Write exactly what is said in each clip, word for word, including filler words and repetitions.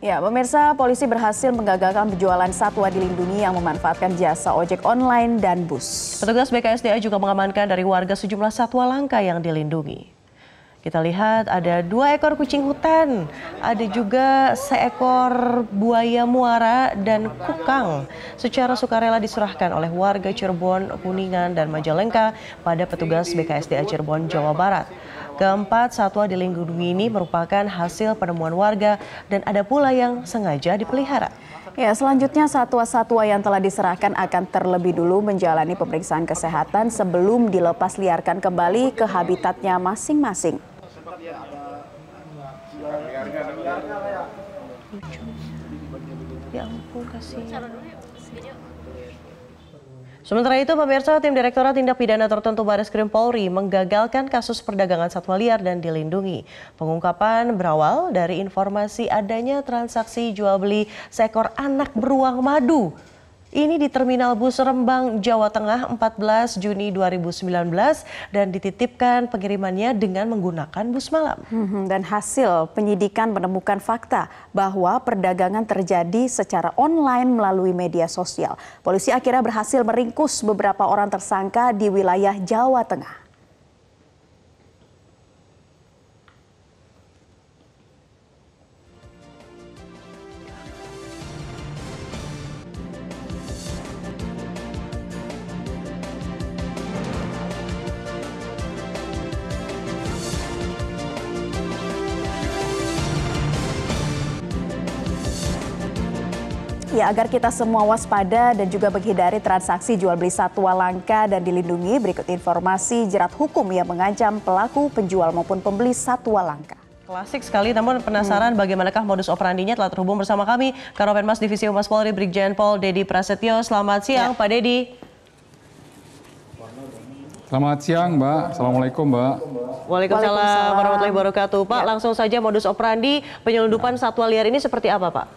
Ya, pemirsa, polisi berhasil menggagalkan penjualan satwa dilindungi yang memanfaatkan jasa ojek online dan bus. Petugas B K S D A juga mengamankan dari warga sejumlah satwa langka yang dilindungi. Kita lihat ada dua ekor kucing hutan, ada juga seekor buaya muara dan kukang. Secara sukarela diserahkan oleh warga Cirebon, Kuningan, dan Majalengka pada petugas B K S D A Cirebon, Jawa Barat. Keempat satwa dilindungi ini merupakan hasil penemuan warga dan ada pula yang sengaja dipelihara. Ya, selanjutnya satwa-satwa yang telah diserahkan akan terlebih dulu menjalani pemeriksaan kesehatan sebelum dilepas liarkan kembali ke habitatnya masing-masing. Ya ampun, kasihan. Sementara itu, pemirsa, tim Direktorat Tindak Pidana Tertentu Bareskrim Polri menggagalkan kasus perdagangan satwa liar dan dilindungi. Pengungkapan berawal dari informasi adanya transaksi jual beli seekor anak beruang madu. Ini di Terminal Bus Rembang, Jawa Tengah, empat belas Juni dua ribu sembilan belas dan dititipkan pengirimannya dengan menggunakan bus malam. Dan hasil penyidikan menemukan fakta bahwa perdagangan terjadi secara online melalui media sosial. Polisi akhirnya berhasil meringkus beberapa orang tersangka di wilayah Jawa Tengah. Ya, agar kita semua waspada dan juga menghindari transaksi jual beli satwa langka dan dilindungi, berikut informasi jerat hukum yang mengancam pelaku, penjual maupun pembeli satwa langka. Klasik sekali, namun penasaran hmm. bagaimanakah modus operandinya? Telah terhubung bersama kami Karopenmas Divisi Humas Polri Brigjen Pol Dedi Prasetyo. Selamat siang, ya. Pak Dedi. Selamat siang, Mbak. Assalamualaikum, Mbak. Waalaikumsalam warahmatullahi wabarakatuh. Pak, ya. Langsung saja modus operandi penyelundupan satwa liar ini seperti apa, Pak?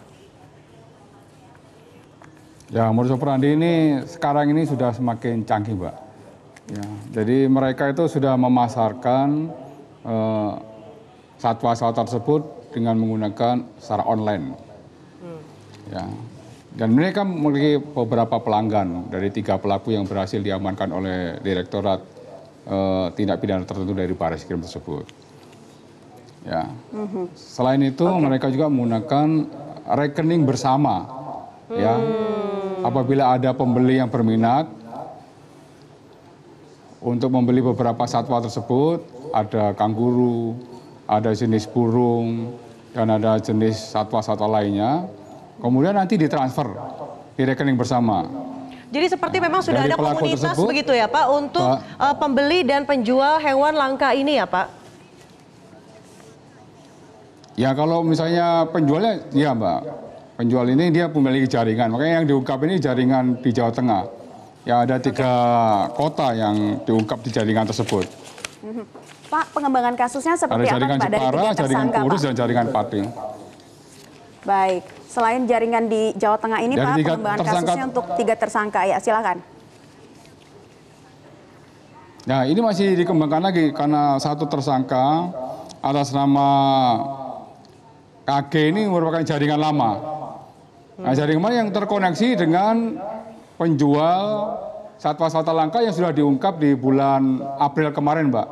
Ya, modus operandi ini sekarang ini sudah semakin canggih, Mbak. Ya, jadi mereka itu sudah memasarkan satwa-satwa eh, tersebut dengan menggunakan secara online. Hmm. Ya, dan mereka memiliki beberapa pelanggan dari tiga pelaku yang berhasil diamankan oleh Direktorat eh, Tindak Pidana Tertentu dari Bareskrim tersebut. Ya, hmm. Selain itu okay. mereka juga menggunakan rekening bersama. Hmm. Ya. Apabila ada pembeli yang berminat untuk membeli beberapa satwa tersebut, ada kanguru, ada jenis burung, dan ada jenis satwa-satwa lainnya, kemudian nanti ditransfer di rekening bersama. Jadi seperti nah, memang sudah ada komunitas tersebut, begitu ya Pak, untuk Pak, uh, pembeli dan penjual hewan langka ini ya Pak? Ya kalau misalnya penjualnya, ya Mbak. Penjual ini dia memiliki jaringan, makanya yang diungkap ini jaringan di Jawa Tengah. Ya ada tiga okay. kota yang diungkap di jaringan tersebut. Pak, pengembangan kasusnya seperti ada jaringan apa Pak? Jepara, Dari tiga jaringan tersangka, Kurus, Pak? dan jaringan Pati. Baik, selain jaringan di Jawa Tengah ini Pak, pengembangan tersangka, kasusnya untuk tiga tersangka, ya silakan. Nah ini masih dikembangkan lagi karena satu tersangka atas nama K G ini merupakan jaringan lama. Nah, jaringan yang terkoneksi dengan penjual satwa-satwa langka yang sudah diungkap di bulan April kemarin, Mbak,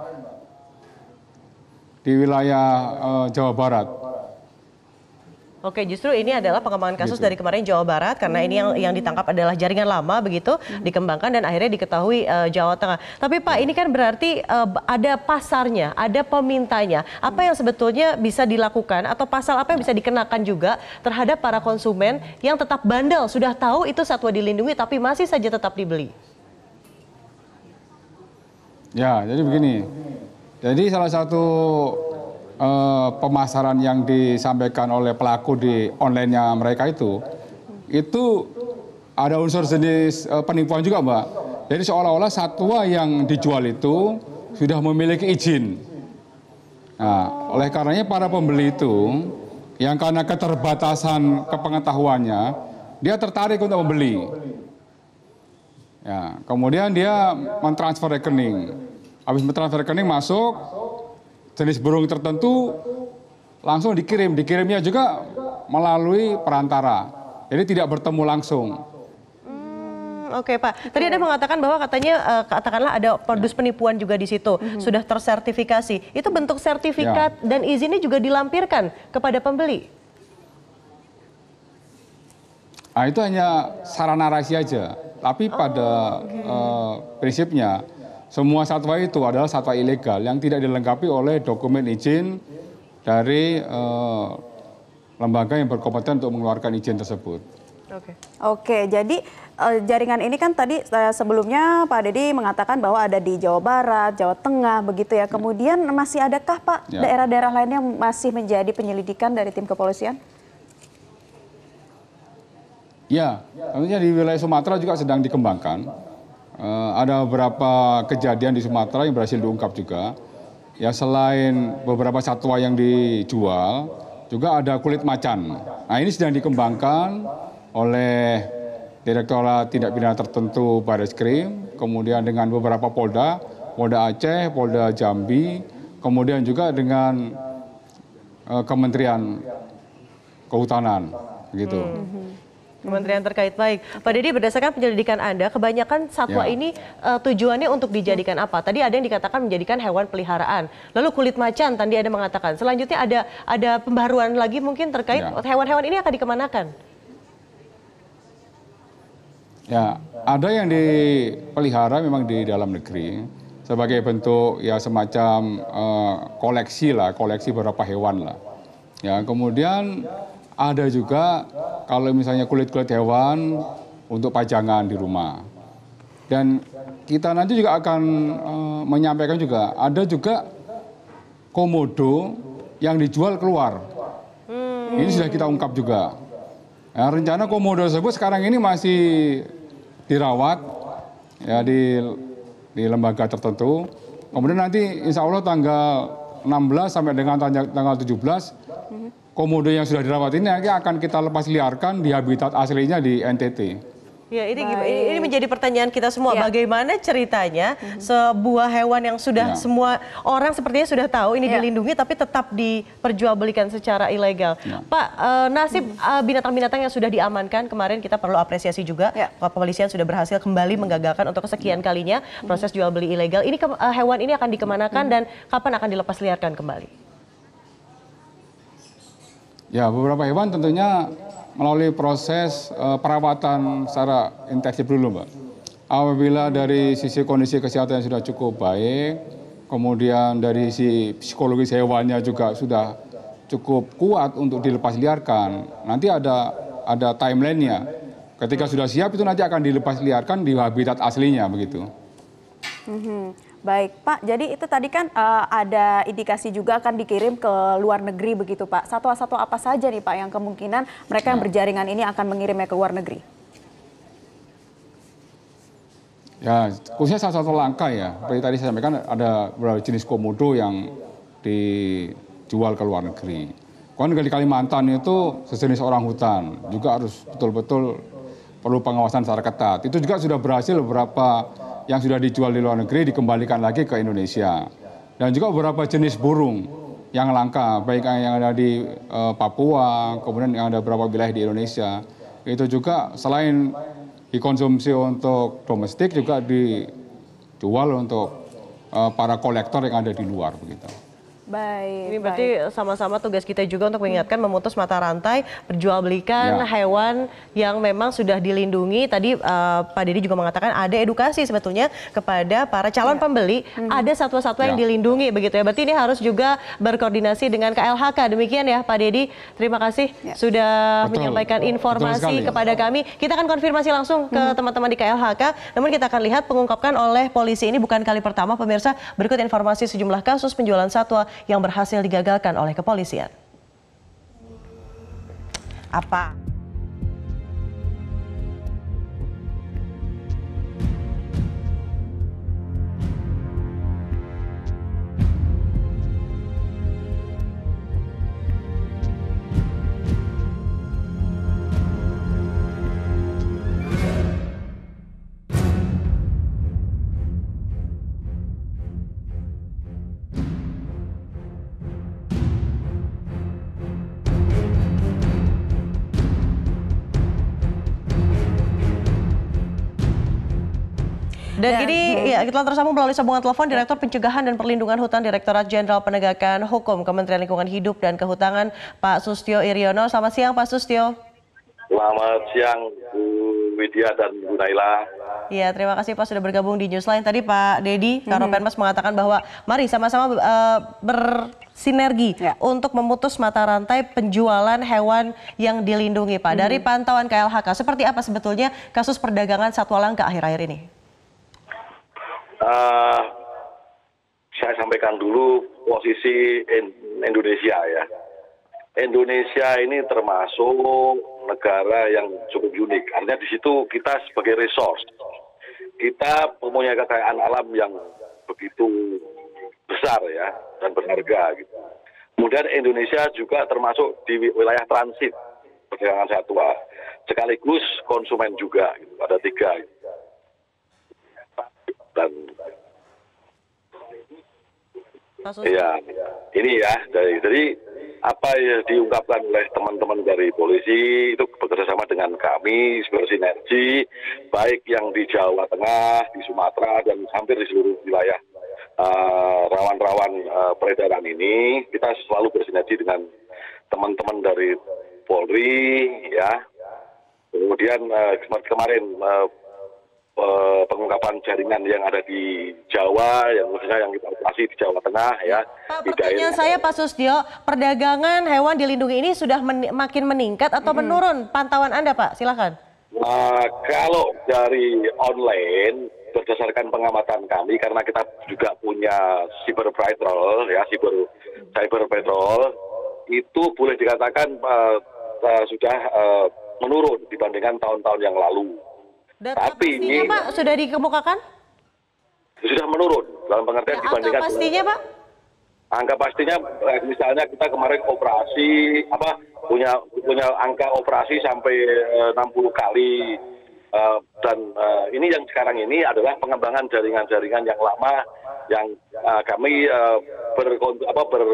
di wilayah uh, Jawa Barat. Oke, justru ini adalah pengembangan kasus gitu. Dari kemarin Jawa Barat, karena ini yang yang ditangkap adalah jaringan lama begitu, hmm. dikembangkan dan akhirnya diketahui uh, Jawa Tengah. Tapi Pak, ini kan berarti uh, ada pasarnya, ada pemintanya. Apa yang sebetulnya bisa dilakukan atau pasal apa yang bisa dikenakan juga terhadap para konsumen yang tetap bandel, sudah tahu itu satwa dilindungi tapi masih saja tetap dibeli? Ya, jadi begini. Jadi salah satu Uh, pemasaran yang disampaikan oleh pelaku di online-nya mereka itu, itu ada unsur jenis uh, penipuan juga, Mbak. Jadi seolah-olah satwa yang dijual itu sudah memiliki izin. Nah, oleh karenanya para pembeli itu, yang karena keterbatasan kepengetahuannya, dia tertarik untuk membeli. Ya, kemudian dia mentransfer rekening. Habis mentransfer rekening masuk, jenis burung tertentu langsung dikirim. Dikirimnya juga melalui perantara, jadi tidak bertemu langsung. Hmm, Oke Pak, tadi Anda mengatakan bahwa katanya uh, katakanlah ada modus penipuan juga di situ, mm-hmm. sudah tersertifikasi. Itu bentuk sertifikat ya. Dan izinnya juga dilampirkan kepada pembeli. Nah, itu hanya sarana narasi aja, tapi pada oh, okay. uh, prinsipnya semua satwa itu adalah satwa ilegal yang tidak dilengkapi oleh dokumen izin dari uh, lembaga yang berkompeten untuk mengeluarkan izin tersebut. Oke, Oke jadi uh, jaringan ini kan tadi uh, sebelumnya Pak Deddy mengatakan bahwa ada di Jawa Barat, Jawa Tengah begitu ya. Kemudian masih adakah Pak daerah-daerah lainnya yang masih menjadi penyelidikan dari tim kepolisian? Ya, tentunya di wilayah Sumatera juga sedang dikembangkan. Uh, ada beberapa kejadian di Sumatera yang berhasil diungkap juga. Ya, selain beberapa satwa yang dijual, juga ada kulit macan. Nah, ini sedang dikembangkan oleh Direktorat Tindak Pidana Tertentu Barreskrim, kemudian dengan beberapa Polda, Polda Aceh, Polda Jambi, kemudian juga dengan uh, Kementerian Kehutanan, gitu. Hmm. Kementerian terkait, baik. Pak Deddy, berdasarkan penyelidikan Anda, kebanyakan satwa ya. ini uh, tujuannya untuk dijadikan apa? Tadi ada yang dikatakan menjadikan hewan peliharaan. Lalu kulit macan tadi Anda mengatakan. Selanjutnya ada ada pembaruan lagi mungkin terkait hewan-hewan ya. ini akan dikemanakan? Ya, ada yang dipelihara memang di dalam negeri sebagai bentuk ya semacam uh, koleksi lah, koleksi beberapa hewan lah. Ya, kemudian ada juga kalau misalnya kulit-kulit hewan untuk pajangan di rumah. Dan kita nanti juga akan uh, menyampaikan juga, ada juga komodo yang dijual keluar. Hmm. Ini sudah kita ungkap juga. Nah, rencana komodo tersebut sekarang ini masih dirawat ya di, di lembaga tertentu. Kemudian nanti insya Allah tanggal enam belas sampai dengan tanggal tujuh belas, komodo yang sudah dirawat ini akan kita lepas liarkan di habitat aslinya di N T T. Ya, ini, ini menjadi pertanyaan kita semua. Ya. Bagaimana ceritanya mm-hmm. sebuah hewan yang sudah ya. semua orang sepertinya sudah tahu ini ya. dilindungi, tapi tetap diperjualbelikan secara ilegal. Ya. Pak, uh, nasib mm-hmm. binatang-binatang yang sudah diamankan kemarin kita perlu apresiasi juga. Ya. Kepolisian sudah berhasil kembali menggagalkan untuk kesekian kalinya proses jual beli ilegal. Ini uh, hewan ini akan dikemanakan mm-hmm. dan kapan akan dilepas liarkan kembali? Ya, beberapa hewan tentunya melalui proses uh, perawatan secara intensif dulu, Mbak. Apabila dari sisi kondisi kesehatan yang sudah cukup baik, kemudian dari sisi psikologis hewannya juga sudah cukup kuat untuk dilepas liarkan, nanti ada ada timeline-nya. Ketika sudah siap itu nanti akan dilepas liarkan di habitat aslinya, begitu. Mm-hmm. Baik Pak, jadi itu tadi kan uh, ada indikasi juga akan dikirim ke luar negeri begitu Pak. Satwa-satwa apa saja nih Pak yang kemungkinan mereka yang berjaringan ini akan mengirimnya ke luar negeri? Ya, khususnya satwa langka ya. Seperti tadi saya sampaikan ada beberapa jenis komodo yang dijual ke luar negeri. Kemudian di Kalimantan itu sejenis orang hutan juga harus betul-betul perlu pengawasan secara ketat. Itu juga sudah berhasil beberapa yang sudah dijual di luar negeri dikembalikan lagi ke Indonesia. Dan juga beberapa jenis burung yang langka, baik yang ada di uh, Papua, kemudian yang ada beberapa wilayah di Indonesia. Itu juga selain dikonsumsi untuk domestik juga dijual untuk uh, para kolektor yang ada di luar begitu. Baik. Ini berarti sama-sama tugas kita juga untuk mengingatkan memutus mata rantai perjualbelikan ya. hewan yang memang sudah dilindungi. Tadi uh, Pak Deddy juga mengatakan ada edukasi sebetulnya kepada para calon ya. pembeli. Hmm. Ada satwa-satwa ya. yang dilindungi begitu ya. Berarti ini harus juga berkoordinasi dengan K L H K. Demikian ya Pak Deddy. Terima kasih ya. sudah Betul. menyampaikan informasi kepada kami. Kita akan konfirmasi langsung ke hmm. teman-teman di K L H K. Namun kita akan lihat pengungkapkan oleh polisi ini bukan kali pertama pemirsa. Berikut informasi sejumlah kasus penjualan satwa yang berhasil digagalkan oleh kepolisian. Apa? Dan kini ya, kita tersambung melalui sambungan telepon Direktur Pencegahan dan Perlindungan Hutan Direktorat Jenderal Penegakan Hukum Kementerian Lingkungan Hidup dan Kehutanan, Pak Sustio Iryono. Selamat siang, Pak Sustio. Selamat siang, Bu Widya dan Bu Naila. Iya, terima kasih Pak sudah bergabung di Newsline. Tadi Pak Dedi, Karopenmas mengatakan bahwa mari sama-sama uh, bersinergi ya. untuk memutus mata rantai penjualan hewan yang dilindungi, Pak. Dari pantauan K L H K, seperti apa sebetulnya kasus perdagangan satwa langka akhir-akhir ini? Uh, saya sampaikan dulu posisi Indonesia ya. Indonesia ini termasuk negara yang cukup unik. Artinya di situ kita sebagai resource, kita mempunyai kekayaan alam yang begitu besar ya dan berharga. Gitu. Kemudian Indonesia juga termasuk di wilayah transit perdagangan satwa, sekaligus konsumen juga. Gitu. Ada tiga. Gitu. Dan ya ini ya dari dari apa yang diungkapkan oleh teman-teman dari polisi itu bekerjasama dengan kami bersinergi, baik yang di Jawa Tengah, di Sumatera, dan hampir di seluruh wilayah rawan-rawan uh, uh, peredaran ini. Kita selalu bersinergi dengan teman-teman dari Polri, ya. Kemudian uh, kemarin uh, Uh, pengungkapan jaringan yang ada di Jawa, yang khususnya yang kita operasi di Jawa Tengah ya. Pak, pertanyaan saya Pak Sustio, perdagangan hewan dilindungi ini sudah men makin meningkat atau hmm. menurun? Pantauan Anda Pak, silakan. Uh, kalau dari online, berdasarkan pengamatan kami, karena kita juga punya cyber patrol ya, cyber cyber patrol, itu boleh dikatakan uh, uh, sudah uh, menurun dibandingkan tahun-tahun yang lalu. Data Tapi pastinya, ini, Pak, sudah dikemukakan? Sudah menurun dalam pengertian ya, dibandingkan. Angka pastinya, Pak? Angka pastinya, misalnya kita kemarin operasi, apa punya punya angka operasi sampai uh, enam puluh kali, uh, dan uh, ini yang sekarang ini adalah pengembangan jaringan-jaringan yang lama yang uh, kami uh, ber, apa, ber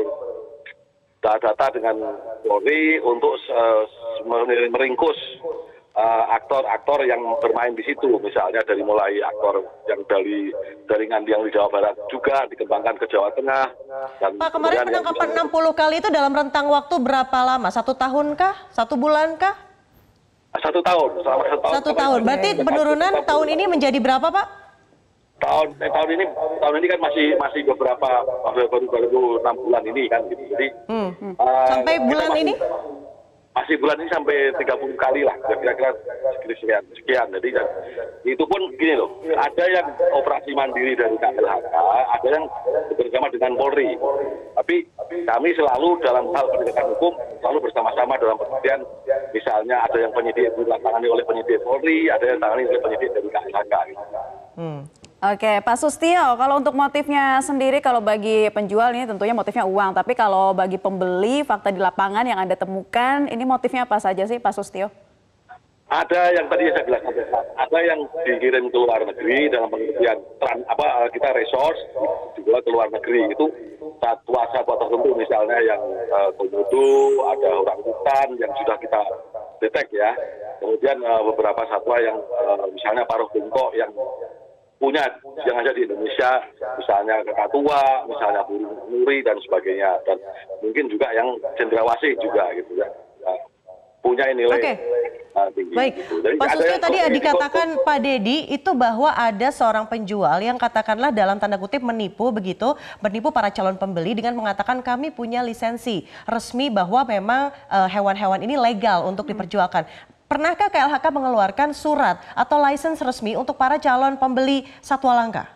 data dengan Polri untuk uh, meringkus aktor-aktor uh, yang bermain di situ, misalnya dari mulai aktor yang dari jaringan yang di Jawa Barat juga dikembangkan ke Jawa Tengah. Dan Pak, kemarin penangkapan enam puluh kali itu dalam rentang waktu berapa lama? Satu tahun kah? Satu bulan kah? Satu tahun. Selama satu tahun. Satu tahun. Berarti penurunan tahun ini menjadi berapa, Pak? Tahun eh, tahun ini tahun ini kan masih masih beberapa baru baru enam bulan ini kan, gitu. Jadi hmm. uh, sampai bulan masih, ini? Masih bulan ini sampai tiga puluh kali lah, kira-kira sekian, sekian. Jadi dan, itu pun gini loh, ada yang operasi mandiri dari K L H K, ada yang bersama dengan Polri. Tapi kami selalu dalam hal penegakan hukum selalu bersama-sama dalam pengertian, misalnya ada yang penyidik ditangani oleh penyidik Polri, ada yang ditangani oleh penyidik dari K L H K. Hmm. Oke, Pak Sustio, kalau untuk motifnya sendiri, kalau bagi penjual ini tentunya motifnya uang, tapi kalau bagi pembeli, fakta di lapangan yang Anda temukan, ini motifnya apa saja sih Pak Sustio? Ada yang tadi saya bilang, ada yang dikirim ke luar negeri dalam pengertian apa kita resource dijual ke luar negeri, itu satwa-satwa tertentu misalnya yang uh, komodo, ada orangutan yang sudah kita detek ya, kemudian uh, beberapa satwa yang uh, misalnya paruh bungkuk yang punya yang ada di Indonesia, misalnya kakatua, misalnya burung nuri dan sebagainya, dan mungkin juga yang cendrawasih juga gitu ya, punya nilai okay. uh, tinggi. Baik, gitu. Jadi Pak Sustio tadi yang dikatakan itu, Pak Dedi itu bahwa ada seorang penjual yang katakanlah dalam tanda kutip menipu begitu, menipu para calon pembeli dengan mengatakan kami punya lisensi resmi bahwa memang hewan-hewan uh, ini legal untuk diperjualkan. Pernahkah K L H K mengeluarkan surat atau lisensi resmi untuk para calon pembeli satwa langka?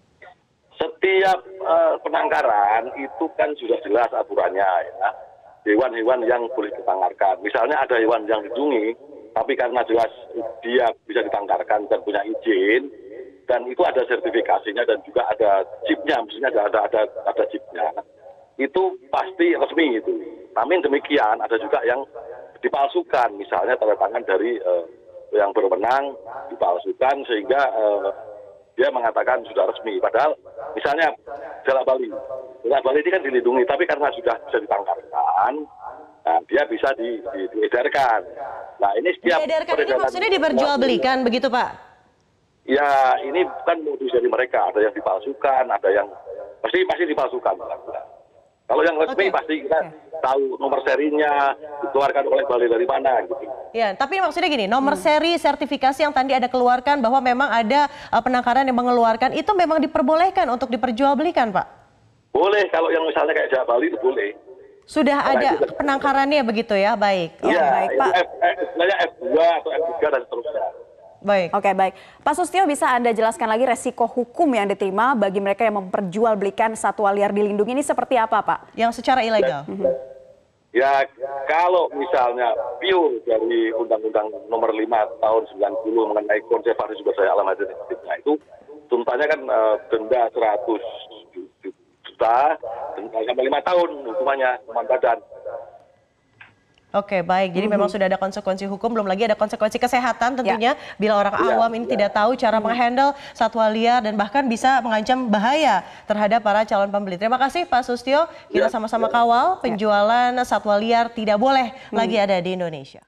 Setiap uh, penangkaran itu kan sudah jelas aturannya ya. Hewan-hewan yang boleh ditangkarkan. Misalnya ada hewan yang dilindungi, tapi karena jelas dia bisa ditangkarkan dan punya izin, dan itu ada sertifikasinya dan juga ada chipnya, maksudnya ada ada ada, ada chipnya. Itu pasti resmi itu. Namun demikian ada juga yang dipalsukan, misalnya tanda tangan dari uh, yang berwenang dipalsukan sehingga uh, dia mengatakan sudah resmi. Padahal misalnya jalak Bali, jalak Bali ini kan dilindungi, tapi karena sudah bisa ditangkarkan, nah, dia bisa di, di, diedarkan. Nah ini setiap diedarkan ini maksudnya diperjualbelikan begitu Pak? Ya ini bukan modus dari mereka, ada yang dipalsukan, ada yang pasti pasti dipalsukan. Kalau yang resmi Oke. pasti kita Oke. tahu nomor serinya dikeluarkan oleh balai dari mana gitu. Ya, tapi maksudnya gini, nomor seri sertifikasi yang tadi ada keluarkan bahwa memang ada uh, penangkaran yang mengeluarkan itu memang diperbolehkan untuk diperjualbelikan, Pak? Boleh, kalau yang misalnya kayak Jawa Bali itu boleh. Sudah Karena ada itu- penangkarannya begitu ya, baik. Ya, baik, itu Pak. F, F, istilahnya F dua atau F tiga dan seterusnya. Baik. Oke, baik. Pak Sustio, bisa Anda jelaskan lagi resiko hukum yang diterima bagi mereka yang memperjualbelikan satwa liar dilindungi ini seperti apa, Pak? Yang secara ilegal. Ya, kalau misalnya pure dari Undang-Undang Nomor lima tahun sembilan puluh mengenai konservasi sumber daya alam hasil nah itu tuntutannya kan eh, denda seratus juta dan sampai lima tahun hukumannya, hukuman badan. Oke, baik. Jadi memang sudah ada konsekuensi hukum, belum lagi ada konsekuensi kesehatan tentunya bila orang Ya. awam ini tidak tahu cara menghandle satwa liar dan bahkan bisa mengancam bahaya terhadap para calon pembeli. Terima kasih Pak Sustio. Kita sama-sama kawal penjualan satwa liar tidak boleh lagi ada di Indonesia.